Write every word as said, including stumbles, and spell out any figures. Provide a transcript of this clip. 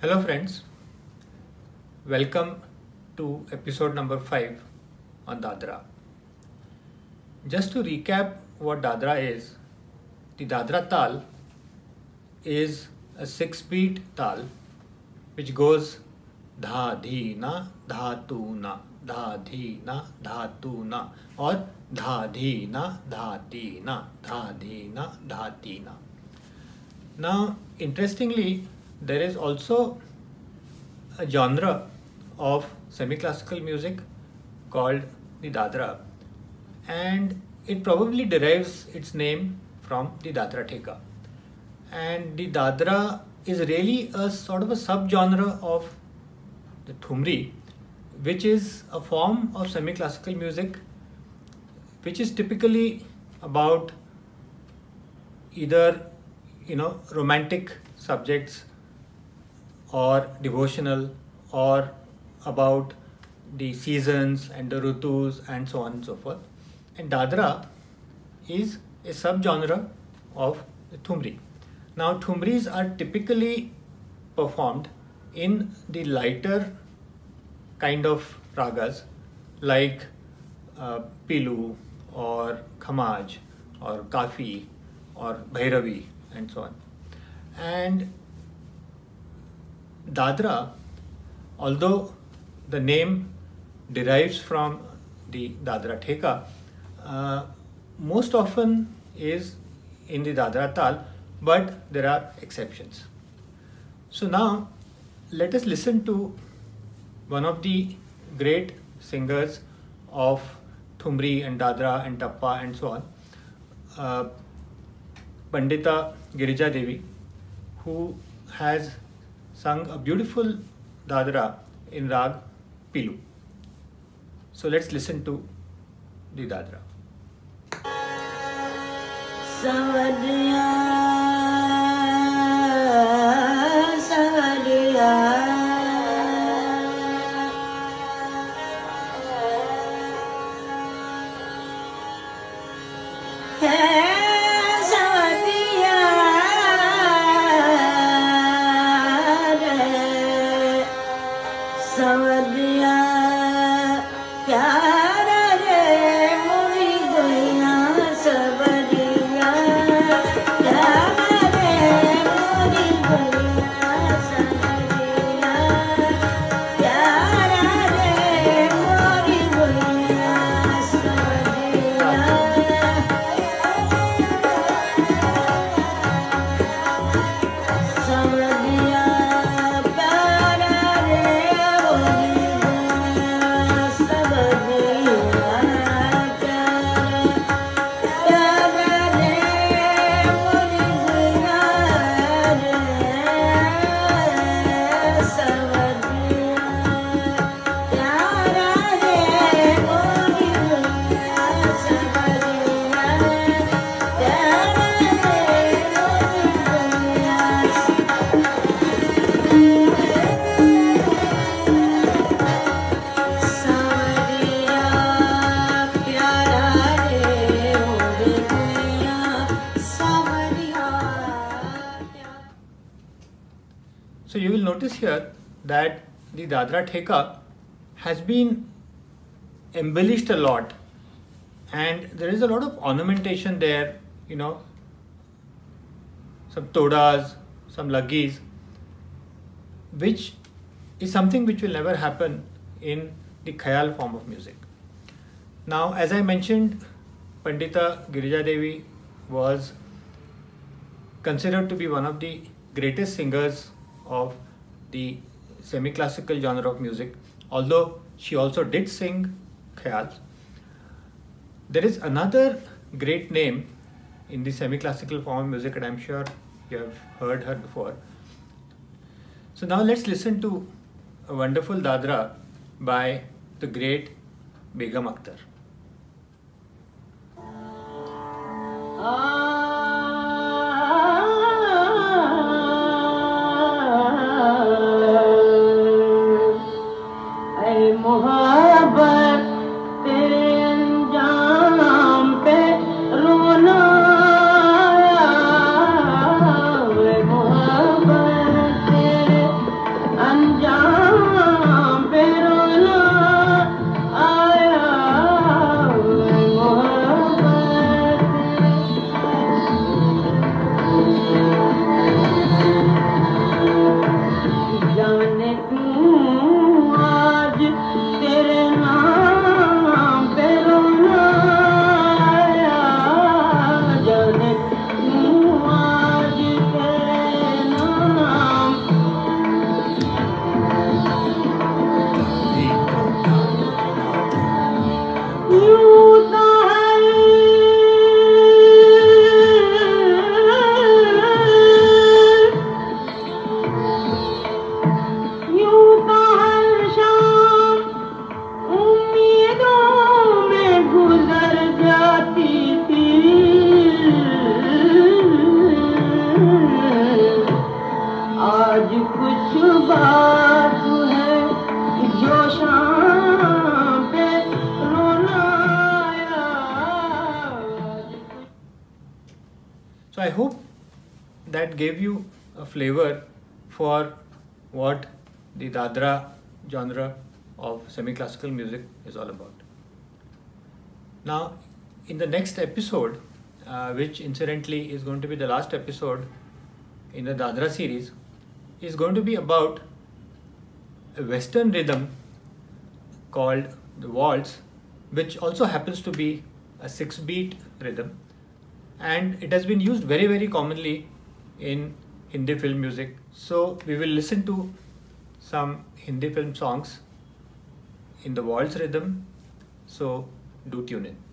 Hello friends, welcome to episode number five on Dadra. Just to recap what Dadra is, the Dadra Taal is a six beat Taal which goes dha dhi na dha tu na dha dhi na dha tu na or dha dhi na dha ti na dha dhi na dha ti na. Now interestingly, there is also a genre of semi-classical music called the Dadra, and it probably derives its name from the Dadra Theka. And the Dadra is really a sort of a subgenre of the Thumri, which is a form of semi-classical music which is typically about either you know romantic subjects or devotional, or about the seasons and the rutus and so on and so forth. And Dadra is a subgenre of the Thumri. Now Thumris are typically performed in the lighter kind of ragas like uh, Pilu or Khamaj or Kafi or Bhairavi and so on. And Dadra, although the name derives from the Dadra Theka, uh, most often is in the Dadra Taal, but there are exceptions. So now let us listen to one of the great singers of Thumri and Dadra and Tappa and so on, uh, Pandita Girija Devi, who has sung a beautiful Dadra in Raag Pilu. So let's listen to the Dadra. Savadiya, Savadiya. So you will notice here that the Dadra Theka has been embellished a lot, and there is a lot of ornamentation there, you know, some todas, some laggis, which is something which will never happen in the Khayal form of music. Now, as I mentioned, Pandita Girija Devi was considered to be one of the greatest singers of the semi-classical genre of music, although she also did sing Khayal. There is another great name in the semi-classical form of music, and I'm sure you have heard her before. So now let's listen to a wonderful Dadra by the great Begum Akhtar. बात है जो शाम पे रोना आया. So I hope that gave you a flavor for what the Dadra genre of semi-classical music is all about. Now, in the next episode, uh, which incidentally is going to be the last episode in the Dadra series, is going to be about a Western rhythm called the waltz, which also happens to be a six-beat rhythm, and it has been used very very commonly in Hindi film music. So we will listen to some Hindi film songs in the waltz rhythm, so do tune in.